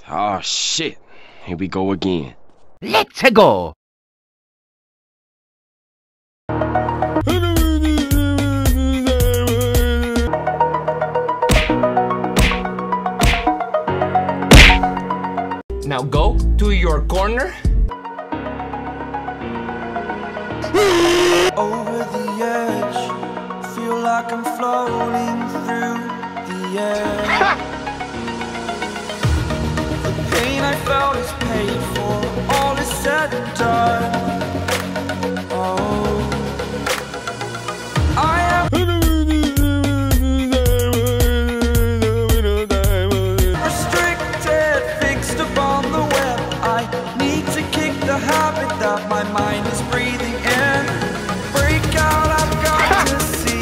Oh shit, here we go again. Let's go! Now go to your corner. Over the edge, feel like I'm floating through the air. The pain I felt is paid for, all is said and done. Oh, I am restricted, fixed upon the web. I need to kick the habit that my mind is breathing in. Break out, I've got to see.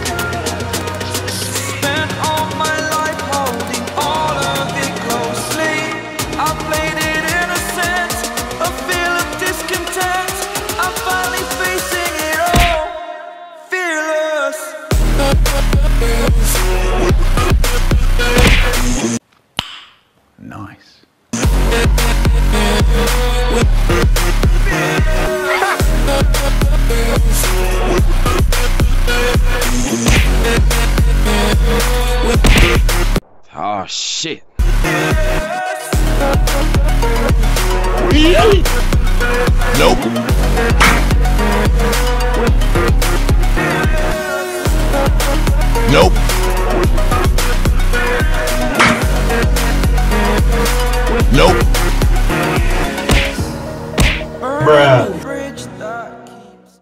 Spent all my life holding all of it closely. I played it innocent, a feel of discontent. I'm finally facing it all, fearless. Nice. Oh shit. Nope. Nope. Nope. Bruh. Bridge that keeps.